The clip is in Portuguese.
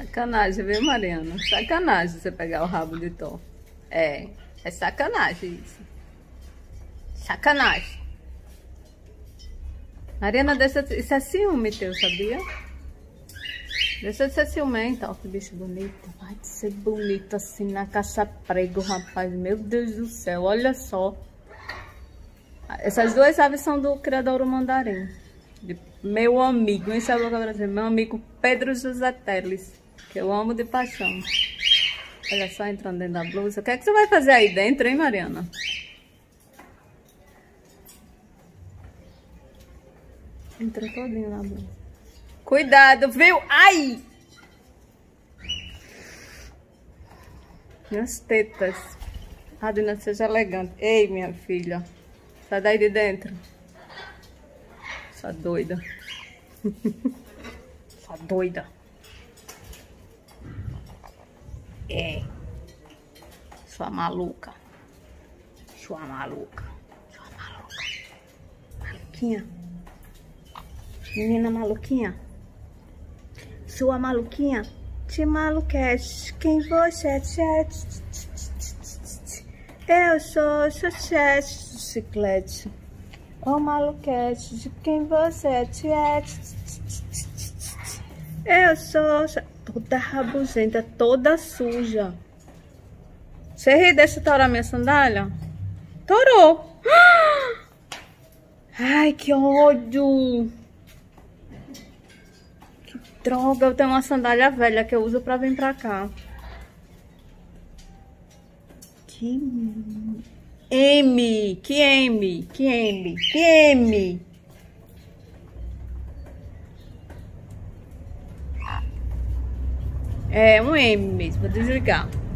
Sacanagem, viu, Mariana? Sacanagem você pegar o rabo de Thor. É sacanagem isso. Sacanagem. Mariana, isso é ciúme teu, sabia? Deixa de ser ciumenta. Ó, que bicho bonito. Vai ser bonito assim na caça-prego, rapaz. Meu Deus do céu, olha só. Essas duas aves são do criadouro mandarim. De meu amigo, esse é o lugar brasileiro. Meu amigo Pedro José Teles, que eu amo de paixão. Olha só, entrando dentro da blusa. O que é que você vai fazer aí dentro, hein, Mariana? Entrou todinho na blusa. Cuidado, viu? Ai! Minhas tetas. Adina, seja elegante. Ei, minha filha. Sai daí de dentro. Essa doida. Essa doida. É. Sua maluca. Sua maluca. Sua maluca. Maluquinha. Menina maluquinha. Sua maluquinha. Te maluquete. Quem você é? Eu sou chiclete. Ô maluquete, de quem você é? Eu sou toda rabugenta, toda suja. Você ri desse torar minha sandália? Torou! Ai, que ódio! Que droga, eu tenho uma sandália velha que eu uso pra vir pra cá. Que M. É um M mesmo, vou desligar.